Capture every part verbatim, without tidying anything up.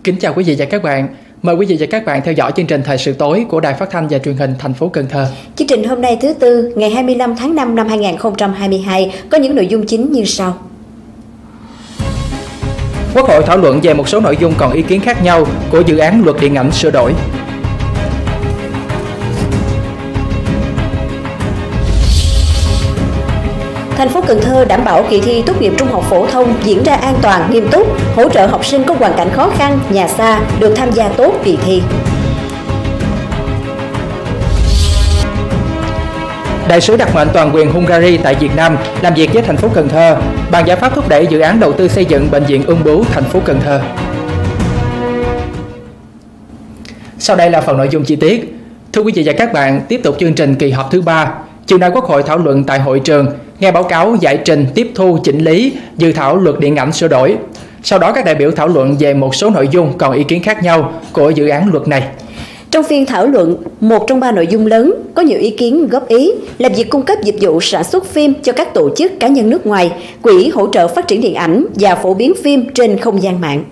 Kính chào quý vị và các bạn. Mời quý vị và các bạn theo dõi chương trình Thời sự tối của Đài Phát thanh và Truyền hình thành phố Cần Thơ. Chương trình hôm nay thứ Tư, ngày hai mươi lăm tháng năm năm hai nghìn không trăm hai mươi hai có những nội dung chính như sau. Quốc hội thảo luận về một số nội dung còn ý kiến khác nhau của dự án luật điện ảnh sửa đổi. Thành phố Cần Thơ đảm bảo kỳ thi tốt nghiệp trung học phổ thông diễn ra an toàn, nghiêm túc, hỗ trợ học sinh có hoàn cảnh khó khăn, nhà xa được tham gia tốt kỳ thi. Đại sứ đặc mệnh toàn quyền Hungary tại Việt Nam làm việc với thành phố Cần Thơ, bàn giải pháp thúc đẩy dự án đầu tư xây dựng bệnh viện ung bướu thành phố Cần Thơ. Sau đây là phần nội dung chi tiết. Thưa quý vị và các bạn, tiếp tục chương trình kỳ họp thứ ba. Chiều nay Quốc hội thảo luận tại hội trường, nghe báo cáo giải trình tiếp thu chỉnh lý dự thảo luật điện ảnh sửa đổi. Sau đó các đại biểu thảo luận về một số nội dung còn ý kiến khác nhau của dự án luật này. Trong phiên thảo luận, một trong ba nội dung lớn có nhiều ý kiến góp ý là việc cung cấp dịch vụ sản xuất phim cho các tổ chức cá nhân nước ngoài, quỹ hỗ trợ phát triển điện ảnh và phổ biến phim trên không gian mạng.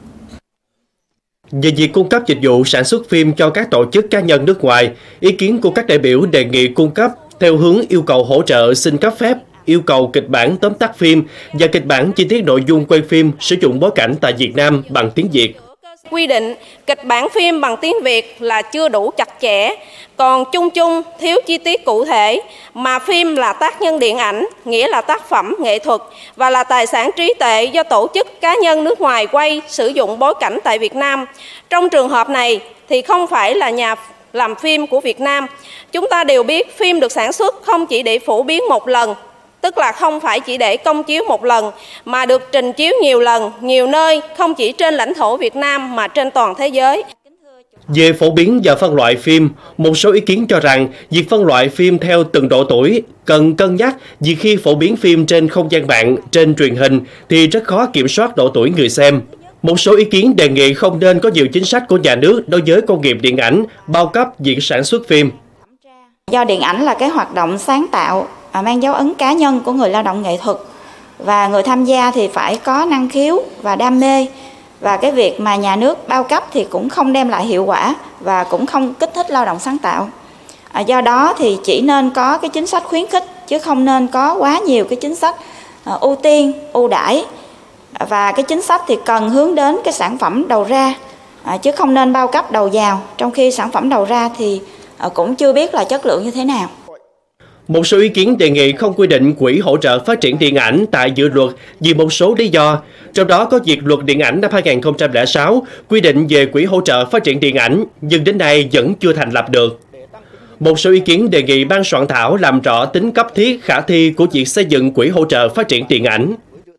Về việc cung cấp dịch vụ sản xuất phim cho các tổ chức cá nhân nước ngoài, ý kiến của các đại biểu đề nghị cung cấp theo hướng yêu cầu hỗ trợ xin cấp phép, yêu cầu kịch bản tóm tắt phim và kịch bản chi tiết nội dung quay phim sử dụng bối cảnh tại Việt Nam bằng tiếng Việt. Quy định kịch bản phim bằng tiếng Việt là chưa đủ chặt chẽ, còn chung chung thiếu chi tiết cụ thể, mà phim là tác nhân điện ảnh, nghĩa là tác phẩm nghệ thuật và là tài sản trí tuệ do tổ chức cá nhân nước ngoài quay sử dụng bối cảnh tại Việt Nam. Trong trường hợp này thì không phải là nhà làm phim của Việt Nam. Chúng ta đều biết phim được sản xuất không chỉ để phổ biến một lần, tức là không phải chỉ để công chiếu một lần, mà được trình chiếu nhiều lần, nhiều nơi, không chỉ trên lãnh thổ Việt Nam mà trên toàn thế giới. Về phổ biến và phân loại phim, một số ý kiến cho rằng việc phân loại phim theo từng độ tuổi cần cân nhắc vì khi phổ biến phim trên không gian mạng, trên truyền hình thì rất khó kiểm soát độ tuổi người xem. Một số ý kiến đề nghị không nên có nhiều chính sách của nhà nước đối với công nghiệp điện ảnh, bao cấp việc sản xuất phim. Do điện ảnh là cái hoạt động sáng tạo, mang dấu ấn cá nhân của người lao động nghệ thuật và người tham gia thì phải có năng khiếu và đam mê, và cái việc mà nhà nước bao cấp thì cũng không đem lại hiệu quả và cũng không kích thích lao động sáng tạo. À, do đó thì chỉ nên có cái chính sách khuyến khích chứ không nên có quá nhiều cái chính sách uh, ưu tiên, ưu đãi, và cái chính sách thì cần hướng đến cái sản phẩm đầu ra à, chứ không nên bao cấp đầu vào, trong khi sản phẩm đầu ra thì uh, cũng chưa biết là chất lượng như thế nào. Một số ý kiến đề nghị không quy định quỹ hỗ trợ phát triển điện ảnh tại dự luật vì một số lý do, trong đó có việc luật điện ảnh năm hai nghìn không trăm lẻ sáu quy định về quỹ hỗ trợ phát triển điện ảnh, nhưng đến nay vẫn chưa thành lập được. Một số ý kiến đề nghị ban soạn thảo làm rõ tính cấp thiết khả thi của việc xây dựng quỹ hỗ trợ phát triển điện ảnh.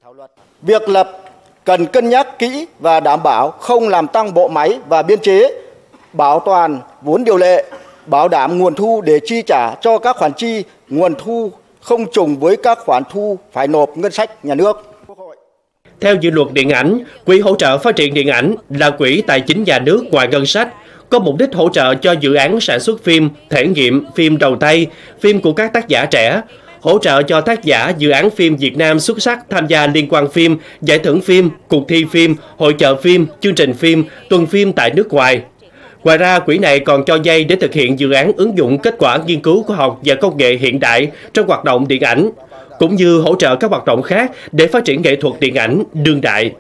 Việc lập cần cân nhắc kỹ và đảm bảo không làm tăng bộ máy và biên chế, bảo toàn vốn điều lệ, bảo đảm nguồn thu để chi trả cho các khoản chi, nguồn thu không trùng với các khoản thu phải nộp ngân sách nhà nước. Theo dự luật điện ảnh, quỹ hỗ trợ phát triển điện ảnh là quỹ tài chính nhà nước ngoài ngân sách, có mục đích hỗ trợ cho dự án sản xuất phim, thể nghiệm, phim đầu tay, phim của các tác giả trẻ, hỗ trợ cho tác giả dự án phim Việt Nam xuất sắc tham gia liên quan phim, giải thưởng phim, cuộc thi phim, hội chợ phim, chương trình phim, tuần phim tại nước ngoài. Ngoài ra, quỹ này còn cho vay để thực hiện dự án ứng dụng kết quả nghiên cứu khoa học và công nghệ hiện đại trong hoạt động điện ảnh, cũng như hỗ trợ các hoạt động khác để phát triển nghệ thuật điện ảnh đương đại.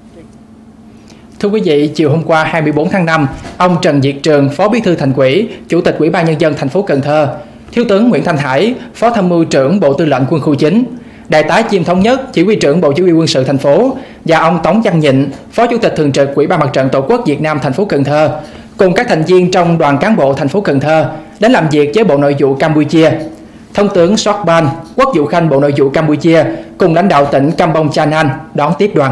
Thưa quý vị, chiều hôm qua hai mươi tư tháng năm, ông Trần Việt Trường, Phó Bí thư Thành ủy, Chủ tịch Ủy ban Nhân dân thành phố Cần Thơ, Thiếu tướng Nguyễn Thanh Hải, Phó Tham mưu trưởng Bộ Tư lệnh Quân khu chín, Đại tá Chim Thống Nhất, Chỉ huy trưởng Bộ Chỉ huy Quân sự thành phố, và ông Tống Văn Nhịn, Phó Chủ tịch Thường trực Ủy ban Mặt trận Tổ quốc Việt Nam thành phố Cần Thơ, cùng các thành viên trong đoàn cán bộ thành phố Cần Thơ đến làm việc với Bộ Nội vụ Campuchia. Thông tướng Sokban, Quốc vụ Khanh Bộ Nội vụ Campuchia, cùng lãnh đạo tỉnh Kampong Chanan đón tiếp đoàn.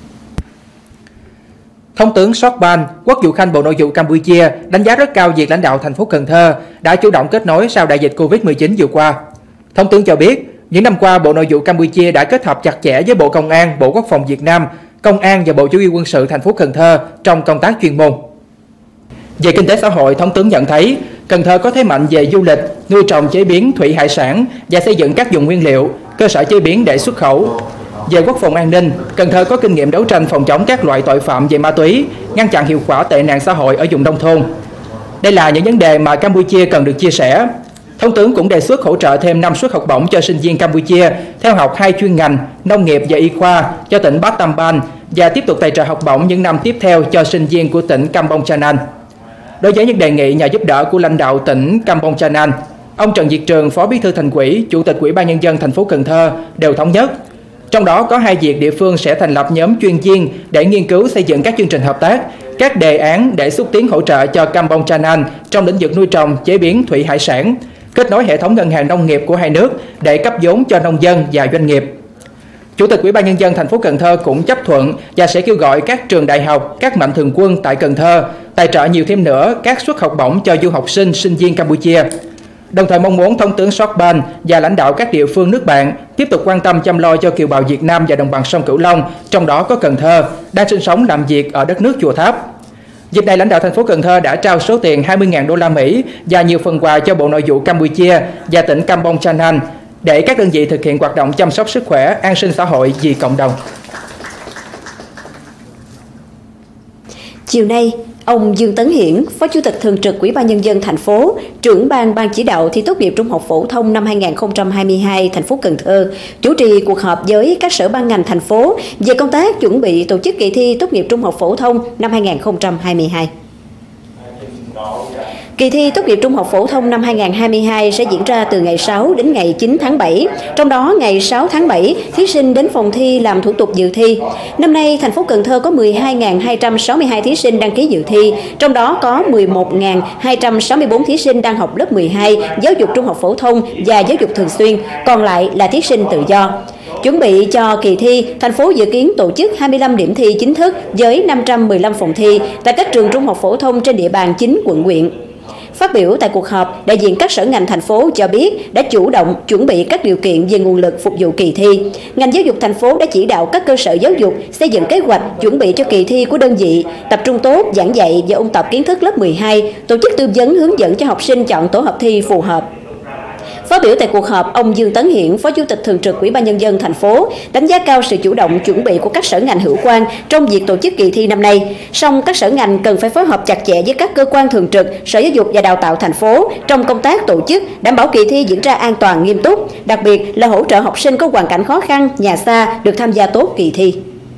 Thông tướng Sokban, Quốc vụ Khanh Bộ Nội vụ Campuchia đánh giá rất cao việc lãnh đạo thành phố Cần Thơ đã chủ động kết nối sau đại dịch Covid mười chín vừa qua. Thông tướng cho biết, những năm qua Bộ Nội vụ Campuchia đã kết hợp chặt chẽ với Bộ Công an, Bộ Quốc phòng Việt Nam, Công an và Bộ Chỉ huy Quân sự thành phố Cần Thơ trong công tác chuyên môn. Về kinh tế xã hội, Thông tướng nhận thấy Cần Thơ có thế mạnh về du lịch, nuôi trồng chế biến thủy hải sản và xây dựng các vùng nguyên liệu, cơ sở chế biến để xuất khẩu. Về quốc phòng an ninh, Cần Thơ có kinh nghiệm đấu tranh phòng chống các loại tội phạm về ma túy, ngăn chặn hiệu quả tệ nạn xã hội ở vùng nông thôn. Đây là những vấn đề mà Campuchia cần được chia sẻ. Thống tướng cũng đề xuất hỗ trợ thêm năm suất học bổng cho sinh viên Campuchia theo học hai chuyên ngành nông nghiệp và y khoa cho tỉnh Battambang và tiếp tục tài trợ học bổng những năm tiếp theo cho sinh viên của tỉnh Kampong Chhnang. Đối với những đề nghị nhờ giúp đỡ của lãnh đạo tỉnh Kampong Chhnang, ông Trần Việt Trường, Phó Bí thư Thành ủy, Chủ tịch Ủy ban Nhân dân thành phố Cần Thơ đều thống nhất. Trong đó có hai việc địa phương sẽ thành lập nhóm chuyên viên để nghiên cứu xây dựng các chương trình hợp tác, các đề án để xúc tiến hỗ trợ cho Kampong Chhnang trong lĩnh vực nuôi trồng, chế biến thủy hải sản, kết nối hệ thống ngân hàng nông nghiệp của hai nước để cấp vốn cho nông dân và doanh nghiệp. Chủ tịch Ủy ban Nhân dân thành phố Cần Thơ cũng chấp thuận và sẽ kêu gọi các trường đại học, các mạnh thường quân tại Cần Thơ tài trợ nhiều thêm nữa các suất học bổng cho du học sinh, sinh viên Campuchia. Đồng thời mong muốn Thống tướng Sokpan và lãnh đạo các địa phương nước bạn tiếp tục quan tâm chăm lo cho kiều bào Việt Nam và đồng bằng sông Cửu Long, trong đó có Cần Thơ, đang sinh sống làm việc ở đất nước Chùa Tháp. Dịp này, lãnh đạo thành phố Cần Thơ đã trao số tiền hai mươi nghìn đô la Mỹ và nhiều phần quà cho Bộ Nội vụ Campuchia và tỉnh Kampong Chhnang để các đơn vị thực hiện hoạt động chăm sóc sức khỏe, an sinh xã hội vì cộng đồng. Chiều nay, ông Dương Tấn Hiển, Phó Chủ tịch Thường trực Ủy ban Nhân dân thành phố, trưởng ban ban chỉ đạo thi tốt nghiệp trung học phổ thông năm hai nghìn không trăm hai mươi hai thành phố Cần Thơ, chủ trì cuộc họp với các sở ban ngành thành phố về công tác chuẩn bị tổ chức kỳ thi tốt nghiệp trung học phổ thông năm hai nghìn không trăm hai mươi hai. Kỳ thi tốt nghiệp trung học phổ thông năm hai nghìn không trăm hai mươi hai sẽ diễn ra từ ngày sáu đến ngày chín tháng bảy. Trong đó, ngày sáu tháng bảy, thí sinh đến phòng thi làm thủ tục dự thi. Năm nay, thành phố Cần Thơ có mười hai nghìn hai trăm sáu mươi hai thí sinh đăng ký dự thi, trong đó có mười một nghìn hai trăm sáu mươi tư thí sinh đang học lớp mười hai, giáo dục trung học phổ thông và giáo dục thường xuyên, còn lại là thí sinh tự do. Chuẩn bị cho kỳ thi, thành phố dự kiến tổ chức hai mươi lăm điểm thi chính thức với năm trăm mười lăm phòng thi tại các trường trung học phổ thông trên địa bàn chín quận huyện. Phát biểu tại cuộc họp, đại diện các sở ngành thành phố cho biết đã chủ động chuẩn bị các điều kiện về nguồn lực phục vụ kỳ thi. Ngành giáo dục thành phố đã chỉ đạo các cơ sở giáo dục xây dựng kế hoạch chuẩn bị cho kỳ thi của đơn vị, tập trung tốt giảng dạy và ôn tập kiến thức lớp mười hai, tổ chức tư vấn hướng dẫn cho học sinh chọn tổ hợp thi phù hợp. Phát biểu tại cuộc họp, ông Dương Tấn Hiển, Phó Chủ tịch Thường trực Ủy ban Nhân dân thành phố, đánh giá cao sự chủ động chuẩn bị của các sở ngành hữu quan trong việc tổ chức kỳ thi năm nay. Song các sở ngành cần phải phối hợp chặt chẽ với các cơ quan thường trực, Sở Giáo dục và Đào tạo thành phố trong công tác tổ chức, đảm bảo kỳ thi diễn ra an toàn nghiêm túc, đặc biệt là hỗ trợ học sinh có hoàn cảnh khó khăn, nhà xa được tham gia tốt kỳ thi.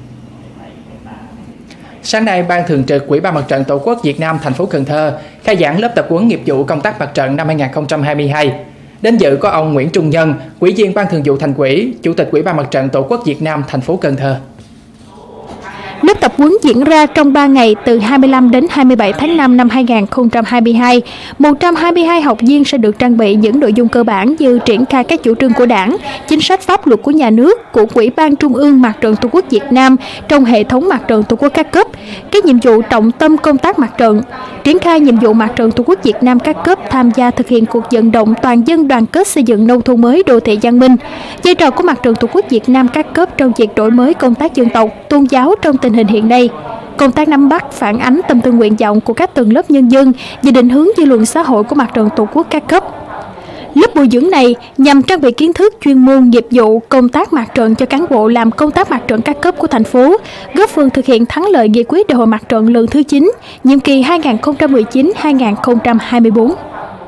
Sáng nay, Ban Thường trực Ủy ban Mặt trận Tổ quốc Việt Nam thành phố Cần Thơ khai giảng lớp tập huấn nghiệp vụ công tác mặt trận năm hai nghìn không trăm hai mươi hai. Đến dự có ông Nguyễn Trung Nhân, Ủy viên Ban Thường vụ Thành ủy, Chủ tịch Ủy ban Mặt trận Tổ quốc Việt Nam thành phố Cần Thơ. Lớp tập huấn diễn ra trong ba ngày từ hai mươi lăm đến hai mươi bảy tháng năm năm hai nghìn không trăm hai mươi hai. một trăm hai mươi hai học viên sẽ được trang bị những nội dung cơ bản như triển khai các chủ trương của Đảng, chính sách pháp luật của nhà nước, của Ủy ban Trung ương Mặt trận Tổ quốc Việt Nam trong hệ thống Mặt trận Tổ quốc các cấp, các nhiệm vụ trọng tâm công tác mặt trận, triển khai nhiệm vụ Mặt trận Tổ quốc Việt Nam các cấp tham gia thực hiện cuộc vận động toàn dân đoàn kết xây dựng nông thôn mới đô thị văn minh, vai trò của Mặt trận Tổ quốc Việt Nam các cấp trong việc đổi mới công tác dân tộc, tôn giáo trong tình hình hiện nay, công tác nắm bắt, phản ánh tâm tư nguyện vọng của các tầng lớp nhân dân và định hướng dư luận xã hội của Mặt trận Tổ quốc các cấp. Lớp bồi dưỡng này nhằm trang bị kiến thức chuyên môn, nghiệp vụ, công tác mặt trận cho cán bộ làm công tác mặt trận các cấp của thành phố, góp phần thực hiện thắng lợi nghị quyết đại hội mặt trận lần thứ chín, nhiệm kỳ hai nghìn không trăm mười chín đến hai nghìn không trăm hai mươi tư.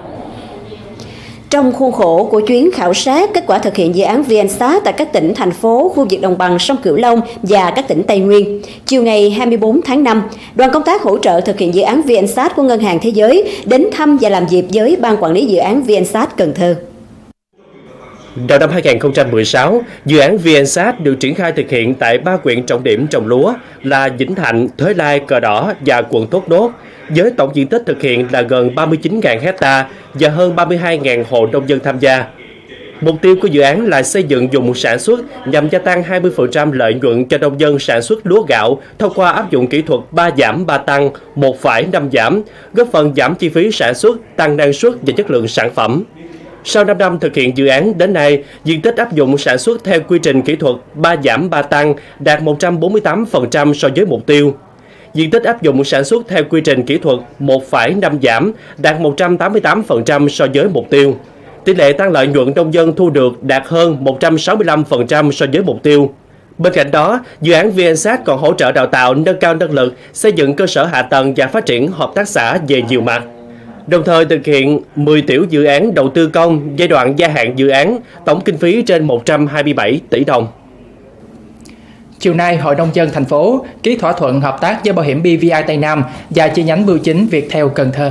Trong khuôn khổ của chuyến khảo sát kết quả thực hiện dự án VNSat tại các tỉnh, thành phố, khu vực đồng bằng sông Cửu Long và các tỉnh Tây Nguyên, chiều ngày hai mươi tư tháng năm, đoàn công tác hỗ trợ thực hiện dự án VNSat của Ngân hàng Thế giới đến thăm và làm việc với Ban Quản lý Dự án VNSat Cần Thơ. Đầu năm hai nghìn không trăm mười sáu, dự án VNSat được triển khai thực hiện tại ba huyện trọng điểm trồng lúa là Vĩnh Thạnh, Thới Lai, Cờ Đỏ và quận Thốt Nốt, với tổng diện tích thực hiện là gần ba mươi chín nghìn hecta và hơn ba mươi hai nghìn hộ nông dân tham gia. Mục tiêu của dự án là xây dựng vùng sản xuất nhằm gia tăng hai mươi phần trăm lợi nhuận cho nông dân sản xuất lúa gạo thông qua áp dụng kỹ thuật ba giảm ba tăng, một phẩy năm giảm, góp phần giảm chi phí sản xuất, tăng năng suất và chất lượng sản phẩm. Sau năm năm thực hiện dự án đến nay, diện tích áp dụng sản xuất theo quy trình kỹ thuật ba giảm ba tăng đạt một trăm bốn mươi tám phần trăm so với mục tiêu. Diện tích áp dụng sản xuất theo quy trình kỹ thuật một phẩy năm giảm đạt một trăm tám mươi tám phần trăm so với mục tiêu. Tỷ lệ tăng lợi nhuận nông dân thu được đạt hơn một trăm sáu mươi lăm phần trăm so với mục tiêu. Bên cạnh đó, dự án VNSat còn hỗ trợ đào tạo, nâng cao năng lực, xây dựng cơ sở hạ tầng và phát triển hợp tác xã về nhiều mặt. Đồng thời thực hiện mười tiểu dự án đầu tư công giai đoạn gia hạn dự án, tổng kinh phí trên một trăm hai mươi bảy tỷ đồng. Chiều nay, Hội nông dân thành phố ký thỏa thuận hợp tác với Bảo hiểm bê vê i Tây Nam và chi nhánh bưu chính Viettel Cần Thơ.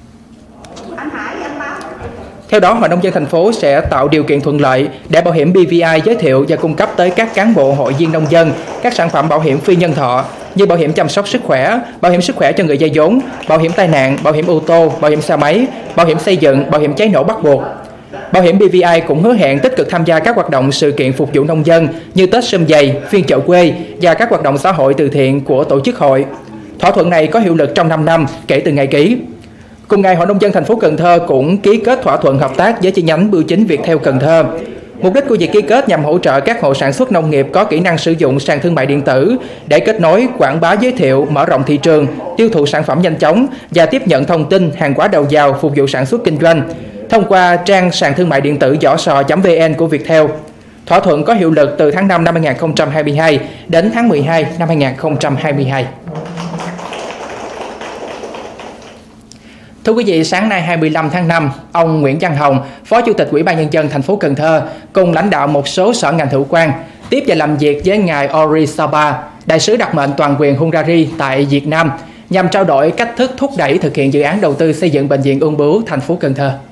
Theo đó, Hội nông dân thành phố sẽ tạo điều kiện thuận lợi để Bảo hiểm bê vê i giới thiệu và cung cấp tới các cán bộ hội viên nông dân các sản phẩm bảo hiểm phi nhân thọ như bảo hiểm chăm sóc sức khỏe, bảo hiểm sức khỏe cho người vay vốn, bảo hiểm tai nạn, bảo hiểm ô tô, bảo hiểm xe máy, bảo hiểm xây dựng, bảo hiểm cháy nổ bắt buộc. Bảo hiểm bê vê i cũng hứa hẹn tích cực tham gia các hoạt động sự kiện phục vụ nông dân như Tết Sum Vầy, phiên chợ quê và các hoạt động xã hội từ thiện của tổ chức hội. Thỏa thuận này có hiệu lực trong năm năm kể từ ngày ký. Cùng ngày, Hội nông dân thành phố Cần Thơ cũng ký kết thỏa thuận hợp tác với chi nhánh bưu chính Viettel Cần Thơ. Mục đích của việc ký kết nhằm hỗ trợ các hộ sản xuất nông nghiệp có kỹ năng sử dụng sàn thương mại điện tử để kết nối, quảng bá giới thiệu, mở rộng thị trường, tiêu thụ sản phẩm nhanh chóng và tiếp nhận thông tin hàng hóa đầu vào phục vụ sản xuất kinh doanh thông qua trang sàn thương mại điện tử vỏ sò chấm vn của Viettel. Thỏa thuận có hiệu lực từ tháng năm năm hai nghìn không trăm hai mươi hai đến tháng mười hai năm hai nghìn không trăm hai mươi hai. Thưa quý vị, sáng nay hai mươi lăm tháng năm, ông Nguyễn Văn Hồng, Phó Chủ tịch Ủy ban Nhân dân thành phố Cần Thơ cùng lãnh đạo một số sở ngành hữu quan tiếp và làm việc với ngài Ori Saba, đại sứ đặc mệnh toàn quyền Hungary tại Việt Nam, nhằm trao đổi cách thức thúc đẩy thực hiện dự án đầu tư xây dựng bệnh viện Ung Bướu thành phố Cần Thơ.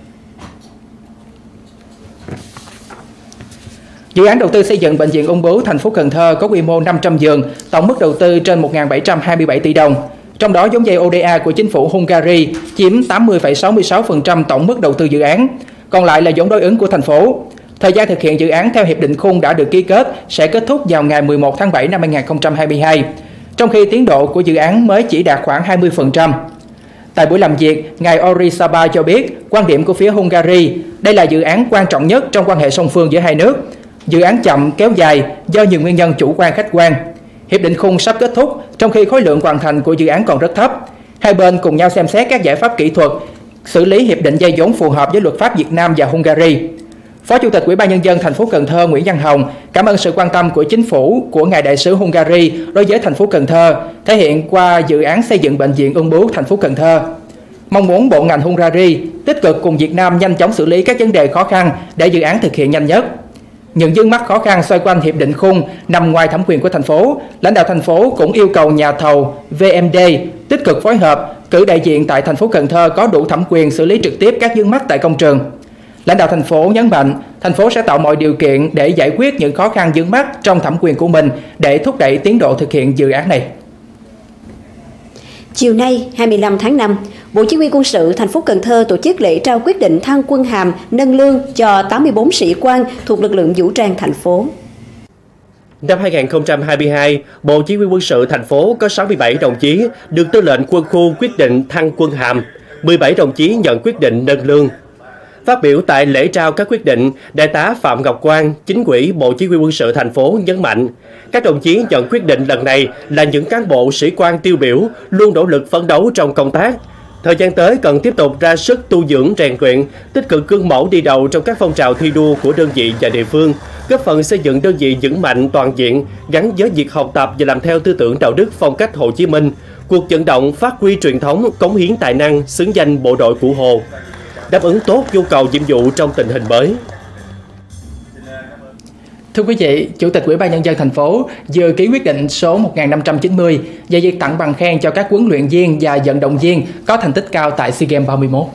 Dự án đầu tư xây dựng bệnh viện Ung Bướu thành phố Cần Thơ có quy mô năm trăm giường, tổng mức đầu tư trên một nghìn bảy trăm hai mươi bảy tỷ đồng. Trong đó, vốn vay ô đê a của chính phủ Hungary chiếm tám mươi phẩy sáu mươi sáu phần trăm tổng mức đầu tư dự án, còn lại là vốn đối ứng của thành phố. Thời gian thực hiện dự án theo hiệp định khung đã được ký kết sẽ kết thúc vào ngày mười một tháng bảy năm hai nghìn không trăm hai mươi hai, trong khi tiến độ của dự án mới chỉ đạt khoảng hai mươi phần trăm. Tại buổi làm việc, ngài Ori Saba cho biết quan điểm của phía Hungary, đây là dự án quan trọng nhất trong quan hệ song phương giữa hai nước. Dự án chậm kéo dài do nhiều nguyên nhân chủ quan khách quan. Hiệp định khung sắp kết thúc trong khi khối lượng hoàn thành của dự án còn rất thấp. Hai bên cùng nhau xem xét các giải pháp kỹ thuật, xử lý hiệp định vay vốn phù hợp với luật pháp Việt Nam và Hungary. Phó Chủ tịch Ủy ban Nhân dân thành phố Cần Thơ Nguyễn Văn Hồng cảm ơn sự quan tâm của chính phủ của ngài đại sứ Hungary đối với thành phố Cần Thơ, thể hiện qua dự án xây dựng bệnh viện Ung Bướu thành phố Cần Thơ. Mong muốn bộ ngành Hungary tích cực cùng Việt Nam nhanh chóng xử lý các vấn đề khó khăn để dự án thực hiện nhanh nhất. Những vướng mắc khó khăn xoay quanh hiệp định khung nằm ngoài thẩm quyền của thành phố, lãnh đạo thành phố cũng yêu cầu nhà thầu vê em đê tích cực phối hợp, cử đại diện tại thành phố Cần Thơ có đủ thẩm quyền xử lý trực tiếp các vướng mắc tại công trường. Lãnh đạo thành phố nhấn mạnh, thành phố sẽ tạo mọi điều kiện để giải quyết những khó khăn vướng mắc trong thẩm quyền của mình để thúc đẩy tiến độ thực hiện dự án này. Chiều nay, hai mươi lăm tháng năm, Bộ Chỉ huy Quân sự thành phố Cần Thơ tổ chức lễ trao quyết định thăng quân hàm, nâng lương cho tám mươi bốn sĩ quan thuộc lực lượng vũ trang thành phố. Năm hai nghìn không trăm hai mươi hai, Bộ Chỉ huy Quân sự thành phố có sáu mươi bảy đồng chí được Tư lệnh Quân khu quyết định thăng quân hàm, mười bảy đồng chí nhận quyết định nâng lương. Phát biểu tại lễ trao các quyết định, Đại tá Phạm Ngọc Quang, Chính ủy Bộ Chỉ huy Quân sự thành phố nhấn mạnh, các đồng chí nhận quyết định lần này là những cán bộ sĩ quan tiêu biểu, luôn nỗ lực phấn đấu trong công tác. Thời gian tới cần tiếp tục ra sức tu dưỡng rèn luyện, tích cực gương mẫu đi đầu trong các phong trào thi đua của đơn vị và địa phương, góp phần xây dựng đơn vị vững mạnh toàn diện, gắn với việc học tập và làm theo tư tưởng đạo đức phong cách Hồ Chí Minh, cuộc vận động phát huy truyền thống, cống hiến tài năng, xứng danh bộ đội Cụ Hồ, đáp ứng tốt nhu cầu nhiệm vụ trong tình hình mới. Thưa quý vị, Chủ tịch Ủy ban Nhân dân thành phố vừa ký quyết định số một nghìn năm trăm chín mươi về việc tặng bằng khen cho các huấn luyện viên và vận động viên có thành tích cao tại SEA Games ba mươi mốt.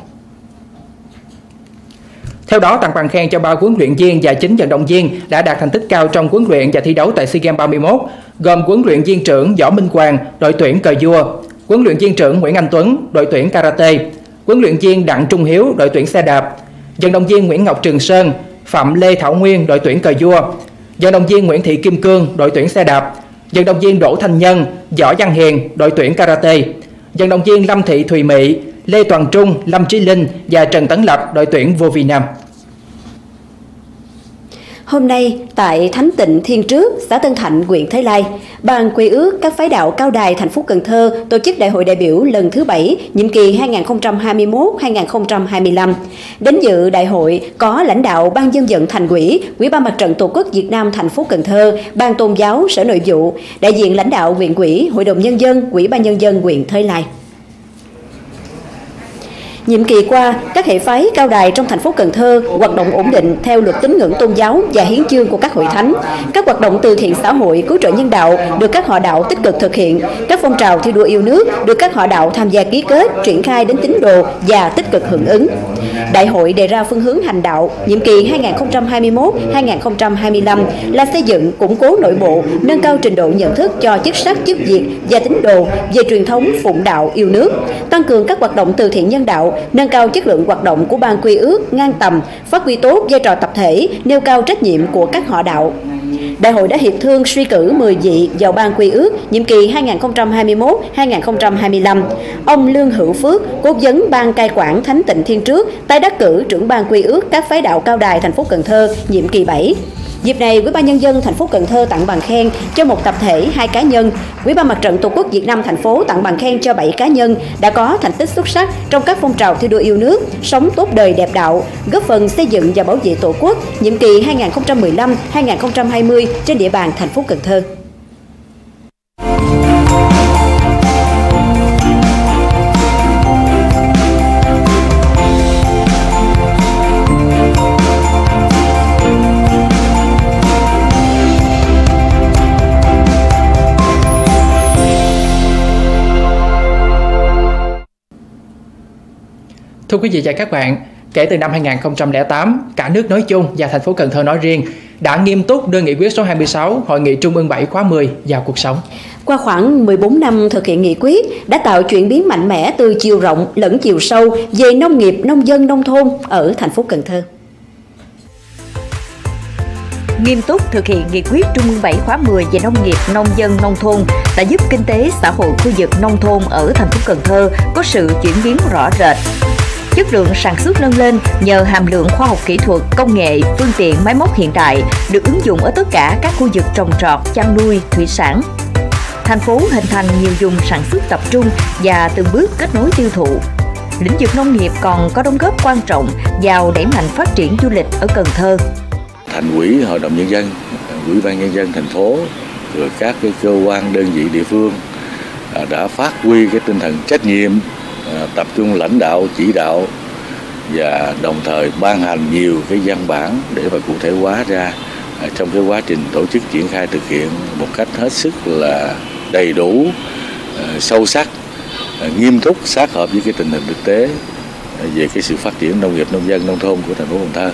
Theo đó, tặng bằng khen cho ba huấn luyện viên và chín vận động viên đã đạt thành tích cao trong huấn luyện và thi đấu tại SEA Games ba mươi mốt, gồm huấn luyện viên trưởng Võ Minh Hoàng, đội tuyển cờ vua, huấn luyện viên trưởng Nguyễn Anh Tuấn, đội tuyển karate, huấn luyện viên Đặng Trung Hiếu, đội tuyển xe đạp, vận động viên Nguyễn Ngọc Trường Sơn, Phạm Lê Thảo Nguyên, đội tuyển cờ vua, vận động viên Nguyễn Thị Kim Cương, đội tuyển xe đạp, vận động viên Đỗ Thanh Nhân, Võ Văn Hiền, đội tuyển karate, vận động viên Lâm Thị Thùy Mị, Lê Toàn Trung, Lâm Trí Linh và Trần Tấn Lập, đội tuyển vô vi nam. Hôm nay, tại Thánh Tịnh Thiên Trước, xã Tân Thạnh, huyện Thới Lai, Ban Quy ước các phái đạo Cao Đài, thành phố Cần Thơ tổ chức Đại hội đại biểu lần thứ bảy, nhiệm kỳ hai nghìn không trăm hai mươi mốt đến hai nghìn không trăm hai mươi lăm. Đến dự đại hội có lãnh đạo Ban Dân vận Thành ủy, Ủy ban Mặt trận Tổ quốc Việt Nam thành phố Cần Thơ, Ban Tôn giáo, Sở Nội vụ, đại diện lãnh đạo huyện ủy, Hội đồng Nhân dân, Ủy ban Nhân dân huyện Thới Lai. Nhiệm kỳ qua, các hệ phái cao đài trong thành phố Cần Thơ hoạt động ổn định theo luật tín ngưỡng tôn giáo và hiến chương của các hội thánh. Các hoạt động từ thiện xã hội, cứu trợ nhân đạo được các họ đạo tích cực thực hiện. Các phong trào thi đua yêu nước được các họ đạo tham gia ký kết, triển khai đến tín đồ và tích cực hưởng ứng. Đại hội đề ra phương hướng hành đạo nhiệm kỳ hai nghìn không trăm hai mươi mốt đến hai nghìn không trăm hai mươi lăm là xây dựng, củng cố nội bộ, nâng cao trình độ nhận thức cho chức sắc, chức việc và tín đồ về truyền thống phụng đạo yêu nước, tăng cường các hoạt động từ thiện nhân đạo, nâng cao chất lượng hoạt động của Ban Quy ước ngang tầm, phát huy tốt vai trò tập thể, nêu cao trách nhiệm của các họ đạo. Đại hội đã hiệp thương suy cử mười vị vào Ban Quy ước nhiệm kỳ hai nghìn không trăm hai mươi mốt đến hai nghìn không trăm hai mươi lăm. Ông Lương Hữu Phước, cố vấn Ban cai quản Thánh Tịnh Thiên Trước, tái đắc cử trưởng Ban Quy ước các phái đạo Cao Đài thành phố Cần Thơ nhiệm kỳ bảy. Dịp này, Ủy ban Nhân dân thành phố Cần Thơ tặng bằng khen cho một tập thể, hai cá nhân. Ủy ban Mặt trận Tổ quốc Việt Nam thành phố tặng bằng khen cho bảy cá nhân đã có thành tích xuất sắc trong các phong trào thi đua yêu nước, sống tốt đời đẹp đạo, góp phần xây dựng và bảo vệ Tổ quốc nhiệm kỳ hai nghìn không trăm mười lăm đến hai nghìn không trăm hai mươi trên địa bàn thành phố Cần Thơ. Thưa quý vị và các bạn, kể từ năm hai nghìn không trăm lẻ tám, cả nước nói chung và thành phố Cần Thơ nói riêng đã nghiêm túc đưa nghị quyết số hai mươi sáu Hội nghị Trung ương bảy khóa mười vào cuộc sống. Qua khoảng mười bốn năm thực hiện nghị quyết đã tạo chuyển biến mạnh mẽ từ chiều rộng lẫn chiều sâu về nông nghiệp, nông dân, nông thôn ở thành phố Cần Thơ. Nghiêm túc thực hiện nghị quyết Trung ương bảy khóa mười về nông nghiệp, nông dân, nông thôn đã giúp kinh tế xã hội khu vực nông thôn ở thành phố Cần Thơ có sự chuyển biến rõ rệt. Chất lượng sản xuất nâng lên nhờ hàm lượng khoa học kỹ thuật, công nghệ, phương tiện, máy móc hiện đại được ứng dụng ở tất cả các khu vực trồng trọt, chăn nuôi, thủy sản. Thành phố hình thành nhiều vùng sản xuất tập trung và từng bước kết nối tiêu thụ. Lĩnh vực nông nghiệp còn có đóng góp quan trọng vào đẩy mạnh phát triển du lịch ở Cần Thơ. Thành ủy, Hội đồng Nhân dân, Ủy ban Nhân dân thành phố, rồi các cái cơ quan đơn vị địa phương đã phát huy cái tinh thần trách nhiệm, tập trung lãnh đạo, chỉ đạo và đồng thời ban hành nhiều cái văn bản để mà cụ thể hóa ra trong cái quá trình tổ chức triển khai thực hiện một cách hết sức là đầy đủ, sâu sắc, nghiêm túc, sát hợp với cái tình hình thực tế về cái sự phát triển nông nghiệp, nông dân, nông thôn của thành phố Cần Thơ.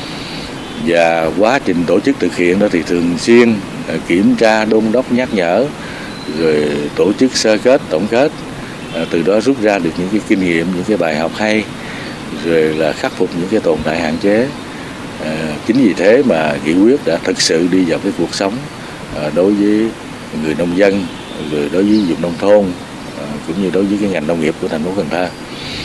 Và quá trình tổ chức thực hiện đó thì thường xuyên kiểm tra, đôn đốc, nhắc nhở, rồi tổ chức sơ kết, tổng kết, từ đó rút ra được những cái kinh nghiệm, những cái bài học hay, rồi là khắc phục những cái tồn tại hạn chế. Chính vì thế mà nghị quyết đã thực sự đi vào cái cuộc sống đối với người nông dân, rồi đối với vùng nông thôn, cũng như đối với cái ngành nông nghiệp của thành phố Cần Thơ.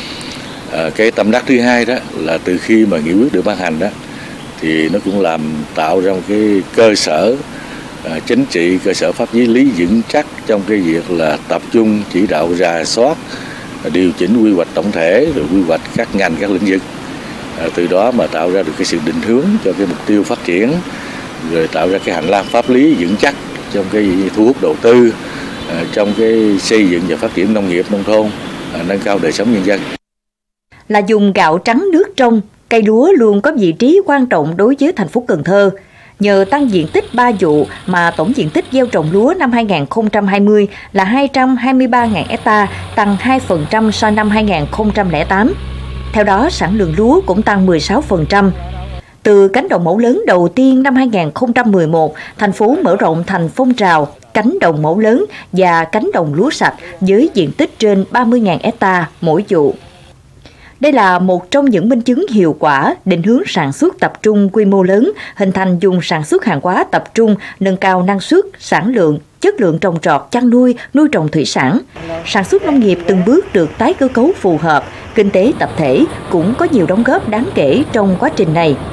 Cái tâm đắc thứ hai đó là từ khi mà nghị quyết được ban hành đó, thì nó cũng làm tạo ra một cái cơ sở uh, chính trị, cơ sở pháp lý vững chắc trong cái việc là tập trung chỉ đạo rà soát, điều chỉnh quy hoạch tổng thể, rồi quy hoạch các ngành, các lĩnh vực. Uh, từ đó mà tạo ra được cái sự định hướng cho cái mục tiêu phát triển, rồi tạo ra cái hành lang pháp lý vững chắc trong cái thu hút đầu tư, uh, trong cái xây dựng và phát triển nông nghiệp, nông thôn, uh, nâng cao đời sống nhân dân. Là vùng gạo trắng nước trong, cây lúa luôn có vị trí quan trọng đối với thành phố Cần Thơ. Nhờ tăng diện tích ba vụ mà tổng diện tích gieo trồng lúa năm hai nghìn không trăm hai mươi là hai trăm hai mươi ba nghìn ha, tăng hai phần trăm so năm hai nghìn không trăm lẻ tám. Theo đó, sản lượng lúa cũng tăng mười sáu phần trăm. Từ cánh đồng mẫu lớn đầu tiên năm hai nghìn không trăm mười một, thành phố mở rộng thành phong trào cánh đồng mẫu lớn và cánh đồng lúa sạch với diện tích trên ba mươi nghìn ha mỗi vụ. Đây là một trong những minh chứng hiệu quả định hướng sản xuất tập trung quy mô lớn, hình thành vùng sản xuất hàng hóa tập trung, nâng cao năng suất, sản lượng, chất lượng trồng trọt, chăn nuôi, nuôi trồng thủy sản. Sản xuất nông nghiệp từng bước được tái cơ cấu phù hợp, kinh tế tập thể cũng có nhiều đóng góp đáng kể trong quá trình này.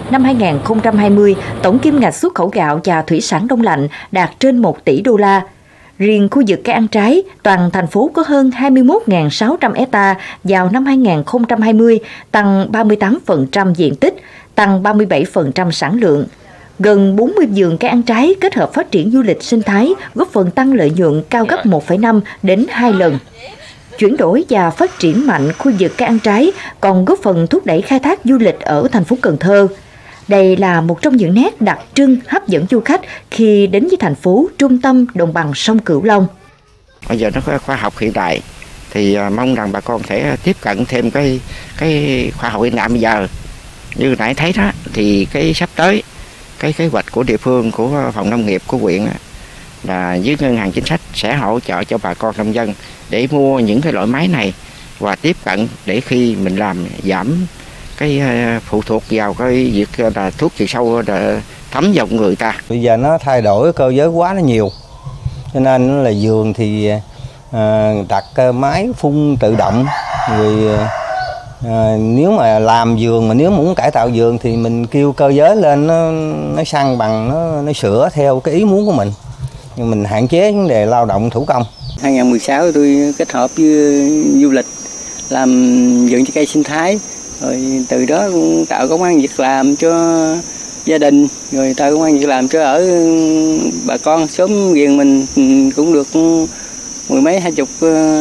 năm hai nghìn không trăm hai mươi, tổng kim ngạch xuất khẩu gạo và thủy sản đông lạnh đạt trên một tỷ đô la. Riêng khu vực cây ăn trái, toàn thành phố có hơn hai mươi mốt nghìn sáu trăm hectare vào năm hai nghìn không trăm hai mươi, tăng ba mươi tám phần trăm diện tích, tăng ba mươi bảy phần trăm sản lượng. Gần bốn mươi vườn cây ăn trái kết hợp phát triển du lịch sinh thái, góp phần tăng lợi nhuận cao gấp một phẩy năm đến hai lần. Chuyển đổi và phát triển mạnh khu vực cây ăn trái còn góp phần thúc đẩy khai thác du lịch ở thành phố Cần Thơ. Đây là một trong những nét đặc trưng hấp dẫn du khách khi đến với thành phố trung tâm đồng bằng sông Cửu Long. Bây giờ nó có khoa học hiện đại thì mong rằng bà con sẽ tiếp cận thêm cái cái khoa học hiện đại bây giờ. Như nãy thấy đó thì cái sắp tới cái kế hoạch của địa phương, của phòng nông nghiệp của huyện là với ngân hàng chính sách sẽ hỗ trợ cho bà con nông dân để mua những cái loại máy này và tiếp cận để khi mình làm giảm cái phụ thuộc vào cái việc là thuốc trừ sâu thấm vào người ta. Bây giờ nó thay đổi cơ giới hóa nó nhiều, cho nên là vườn thì à, đặt máy phun tự động, rồi à, nếu mà làm vườn mà nếu muốn cải tạo vườn thì mình kêu cơ giới lên nó nó săn bằng nó nó sửa theo cái ý muốn của mình, nhưng mình hạn chế vấn đề lao động thủ công. hai nghìn không trăm mười sáu tôi kết hợp với du lịch làm vườn trái cây sinh thái, rồi từ đó cũng tạo công ăn việc làm cho gia đình, rồi tạo công ăn việc làm cho ở bà con xóm giềng mình cũng được mười mấy hai chục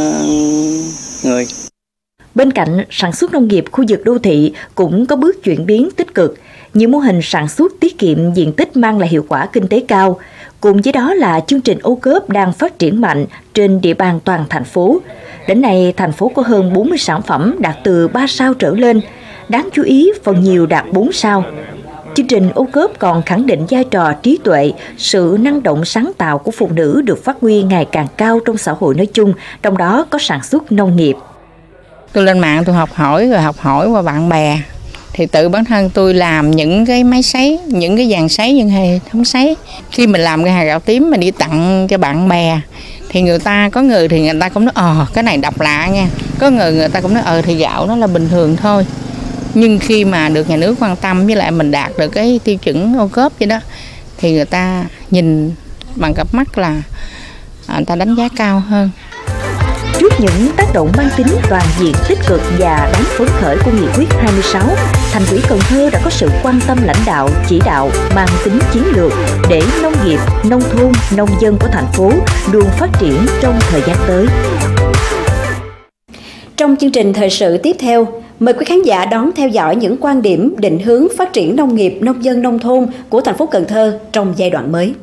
người. Bên cạnh sản xuất nông nghiệp, khu vực đô thị cũng có bước chuyển biến tích cực. Nhiều mô hình sản xuất tiết kiệm diện tích mang lại hiệu quả kinh tế cao. Cùng với đó là chương trình ô cốp đang phát triển mạnh trên địa bàn toàn thành phố. Đến nay, thành phố có hơn bốn mươi sản phẩm đạt từ ba sao trở lên. Đáng chú ý, phần nhiều đạt bốn sao. Chương trình ô cốp còn khẳng định vai trò trí tuệ, sự năng động sáng tạo của phụ nữ được phát huy ngày càng cao trong xã hội nói chung, trong đó có sản xuất nông nghiệp. Tôi lên mạng tôi học hỏi rồi học hỏi qua bạn bè. Thì tự bản thân tôi làm những cái máy sấy, những cái dàn sấy, những hệ thống sấy. Khi mình làm cái hạt gạo tím mình đi tặng cho bạn bè thì người ta, có người thì người ta cũng nói ờ cái này độc lạ nha. Có người người ta cũng nói ờ thì gạo nó là bình thường thôi. Nhưng khi mà được nhà nước quan tâm với lại mình đạt được cái tiêu chuẩn ô cốp vậy đó thì người ta nhìn bằng cặp mắt là người ta đánh giá cao hơn. Trước những tác động mang tính toàn diện tích cực và đáng phấn khởi của nghị quyết hai mươi sáu, Thành ủy Cần Thơ đã có sự quan tâm lãnh đạo, chỉ đạo mang tính chiến lược để nông nghiệp, nông thôn, nông dân của thành phố luôn phát triển trong thời gian tới. Trong chương trình thời sự tiếp theo, mời quý khán giả đón theo dõi những quan điểm định hướng phát triển nông nghiệp, nông dân, nông thôn của thành phố Cần Thơ trong giai đoạn mới.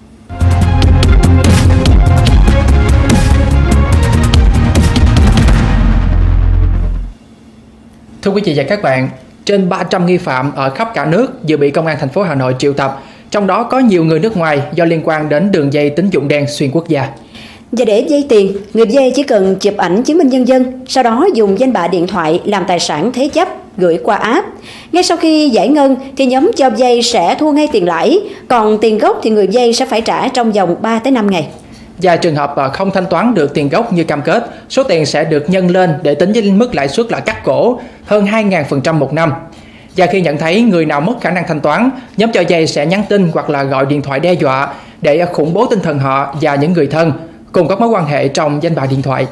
Thưa quý vị và các bạn, trên ba trăm nghi phạm ở khắp cả nước vừa bị Công an thành phố Hà Nội triệu tập, trong đó có nhiều người nước ngoài do liên quan đến đường dây tín dụng đen xuyên quốc gia. Và để vay tiền, người vay chỉ cần chụp ảnh chứng minh nhân dân, sau đó dùng danh bạ điện thoại làm tài sản thế chấp, gửi qua app. Ngay sau khi giải ngân thì nhóm cho vay sẽ thua ngay tiền lãi, còn tiền gốc thì người vay sẽ phải trả trong vòng ba tới năm ngày. Và trường hợp không thanh toán được tiền gốc như cam kết, số tiền sẽ được nhân lên để tính với mức lãi suất là cắt cổ hơn hai nghìn phần trăm một năm. Và khi nhận thấy người nào mất khả năng thanh toán, nhóm cho vay sẽ nhắn tin hoặc là gọi điện thoại đe dọa để khủng bố tinh thần họ và những người thân cùng các mối quan hệ trong danh bạ điện thoại.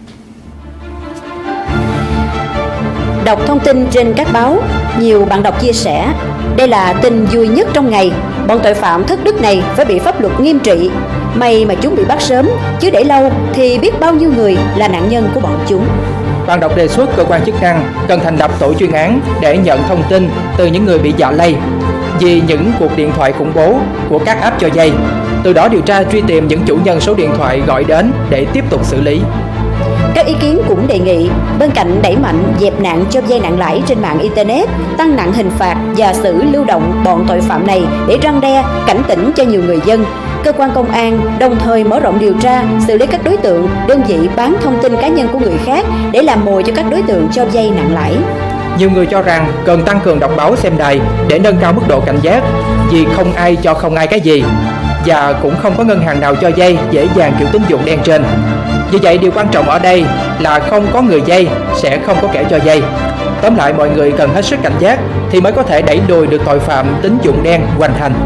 Đọc thông tin trên các báo, nhiều bạn đọc chia sẻ, đây là tin vui nhất trong ngày, bọn tội phạm thất đức này phải bị pháp luật nghiêm trị. May mà chúng bị bắt sớm, chứ để lâu thì biết bao nhiêu người là nạn nhân của bọn chúng. Ban đọc đề xuất cơ quan chức năng cần thành lập tổ chuyên án để nhận thông tin từ những người bị dọa lây vì những cuộc điện thoại khủng bố của các app cho vay, từ đó điều tra truy tìm những chủ nhân số điện thoại gọi đến để tiếp tục xử lý. Các ý kiến cũng đề nghị bên cạnh đẩy mạnh dẹp nạn cho vay nặng lãi trên mạng internet, tăng nặng hình phạt và xử lưu động bọn tội phạm này để răn đe, cảnh tỉnh cho nhiều người dân. Cơ quan công an đồng thời mở rộng điều tra, xử lý các đối tượng, đơn vị bán thông tin cá nhân của người khác để làm mồi cho các đối tượng cho vay nặng lãi. Nhiều người cho rằng cần tăng cường đọc báo xem đài để nâng cao mức độ cảnh giác, vì không ai cho không ai cái gì, và cũng không có ngân hàng nào cho vay dễ dàng kiểu tín dụng đen trên. Vì vậy điều quan trọng ở đây là không có người vay sẽ không có kẻ cho vay. Tóm lại, mọi người cần hết sức cảnh giác thì mới có thể đẩy lùi được tội phạm tín dụng đen hoành hành.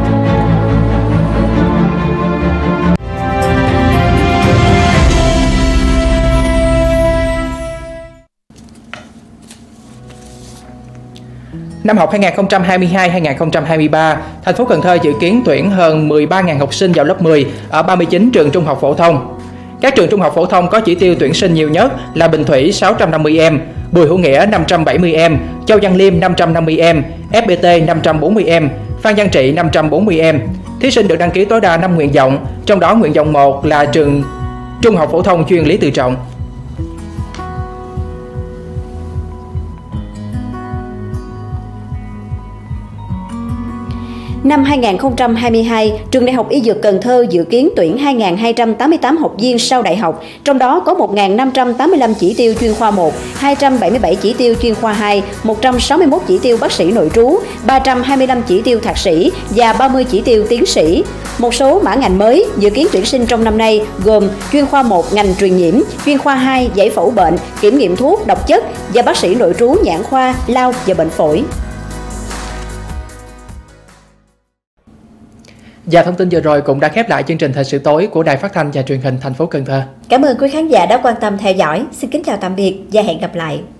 Năm học hai nghìn không trăm hai mươi hai hai nghìn không trăm hai mươi ba, thành phố Cần Thơ dự kiến tuyển hơn mười ba nghìn học sinh vào lớp mười ở ba mươi chín trường trung học phổ thông. Các trường trung học phổ thông có chỉ tiêu tuyển sinh nhiều nhất là Bình Thủy sáu trăm năm mươi em, Bùi Hữu Nghĩa năm trăm bảy mươi em, Châu Văn Liêm năm trăm năm mươi em, ép pê tê năm trăm bốn mươi em, Phan Giang Trị năm trăm bốn mươi em. Thí sinh được đăng ký tối đa năm nguyện vọng, trong đó nguyện vọng một là trường Trung học phổ thông chuyên Lý Tự Trọng. Năm hai nghìn không trăm hai mươi hai, Trường Đại học Y Dược Cần Thơ dự kiến tuyển hai nghìn hai trăm tám mươi tám học viên sau đại học, trong đó có một nghìn năm trăm tám mươi lăm chỉ tiêu chuyên khoa một, hai trăm bảy mươi bảy chỉ tiêu chuyên khoa hai, một trăm sáu mươi mốt chỉ tiêu bác sĩ nội trú, ba trăm hai mươi lăm chỉ tiêu thạc sĩ và ba mươi chỉ tiêu tiến sĩ. Một số mã ngành mới dự kiến tuyển sinh trong năm nay gồm chuyên khoa một ngành truyền nhiễm, chuyên khoa hai giải phẫu bệnh, kiểm nghiệm thuốc, độc chất và bác sĩ nội trú nhãn khoa, lao và bệnh phổi. Và thông tin vừa rồi cũng đã khép lại chương trình Thời sự tối của Đài Phát thanh và Truyền hình thành phố Cần Thơ. Cảm ơn quý khán giả đã quan tâm theo dõi. Xin kính chào tạm biệt và hẹn gặp lại.